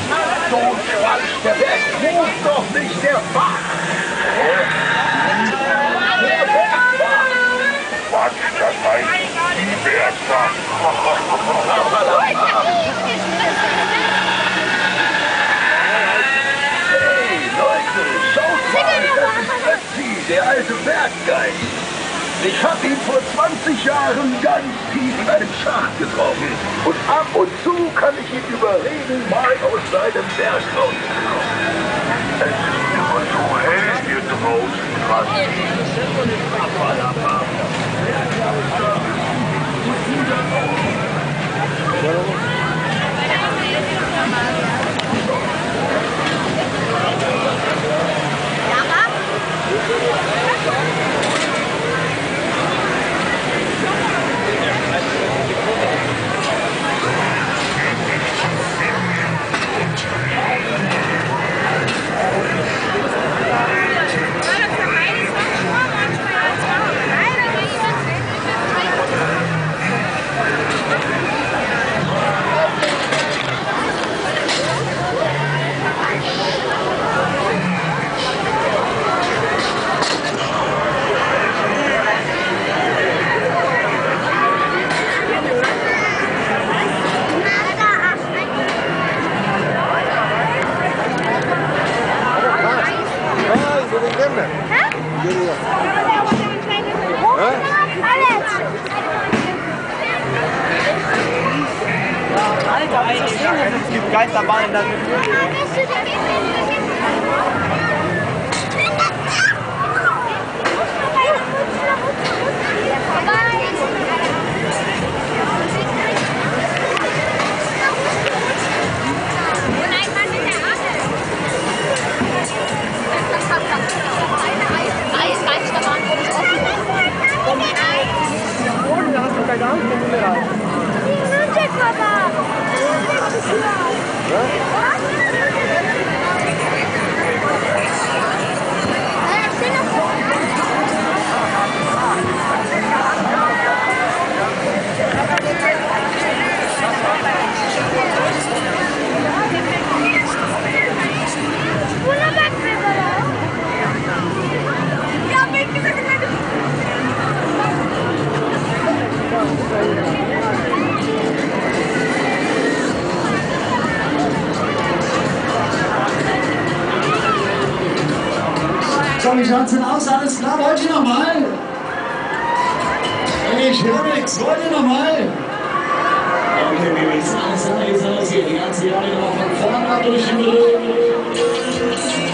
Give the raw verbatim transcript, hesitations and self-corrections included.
Du Quatsch, der Berg ruft doch nicht, der Bach! Der Bergbach! Quatsch, das heißt die Bergbach! Hey, Leute, schaut mal, das ist Ötzi, der alte Berggeist. Ich hab ihn vor zwanzig Jahren ganz tief in einem Schacht getroffen. Und ab und zu kann ich ihn überreden, mal aus seinem Berg rauszukommen. Es ist immer so hell hier draußen dran. Es gibt Geisterbahnen in der So, wie schaut's denn aus? Alles klar? Wollt ihr nochmal? Ich höre nichts. Wollt ihr nochmal? Okay, wir wissen alles, alles, alles hier. Die ganze Jahre noch von vorne durch die Mitte.